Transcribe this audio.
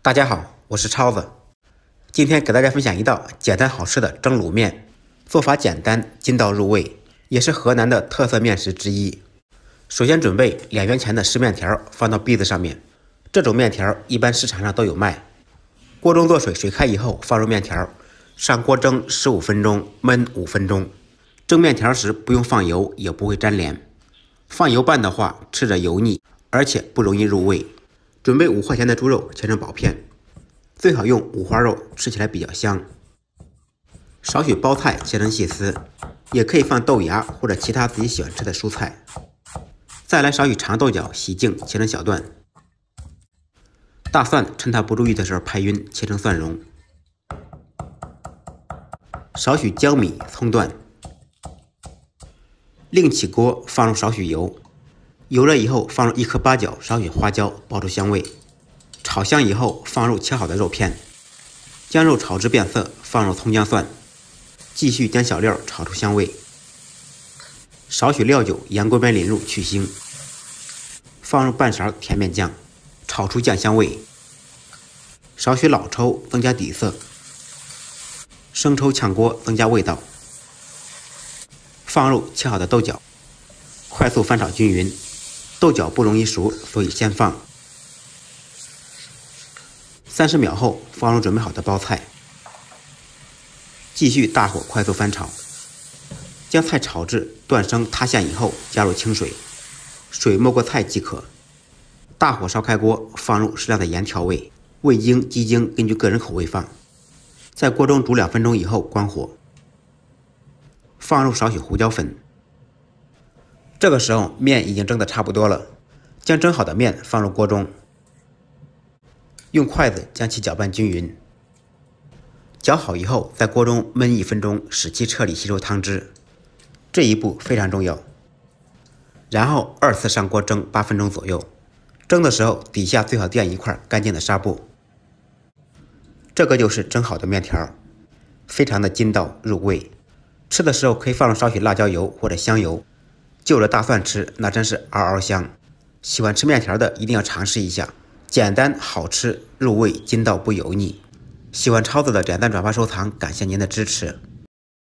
大家好，我是超子，今天给大家分享一道简单好吃的蒸卤面，做法简单，筋道入味，也是河南的特色面食之一。首先准备2元钱的湿面条，放到篦子上面。这种面条一般市场上都有卖。锅中做水，水开以后放入面条，上锅蒸15分钟，焖5分钟。蒸面条时不用放油，也不会粘连。放油拌的话，吃着油腻，而且不容易入味。准备5块钱的猪肉，切成薄片，最好用五花肉，吃起来比较香。少许包菜切成细丝，也可以放豆芽或者其他自己喜欢吃的蔬菜。再来少许长豆角，洗净切成小段。大蒜趁它不注意的时候拍匀，切成蒜蓉。少许姜米、葱段。另起锅，放入少许油。油热以后，放入1颗八角，少许花椒，爆出香味。炒香以后，放入切好的肉片，将肉炒至变色，放入葱姜蒜，继续将小料炒出香味。少许料酒，沿锅边淋入去腥。放入半勺甜面酱，炒出酱香味。少许老抽，增加底色。生抽炝锅，增加味道。放入切好的豆角，快速翻炒均匀。豆角不容易熟，所以先放。30秒后，放入准备好的包菜，继续大火快速翻炒，将菜炒至断生塌陷以后，加入清水，水没过菜即可。大火烧开锅，放入适量的盐调味，味精、鸡精根据个人口味放。在锅中煮2分钟以后关火，放入少许胡椒粉。这个时候面已经蒸得差不多了，将蒸好的面放入锅中，用筷子将其搅拌均匀。搅好以后，在锅中焖1分钟，使其彻底吸收汤汁，这一步非常重要。然后2次上锅蒸8分钟左右，蒸的时候底下最好垫一块干净的纱布。这个就是蒸好的面条，非常的筋道入味。吃的时候可以放入少许辣椒油或者香油，就着大蒜吃，那真是嗷嗷香。喜欢吃面条的一定要尝试一下，简单好吃入味，筋道不油腻。喜欢超子的点赞转发收藏，感谢您的支持。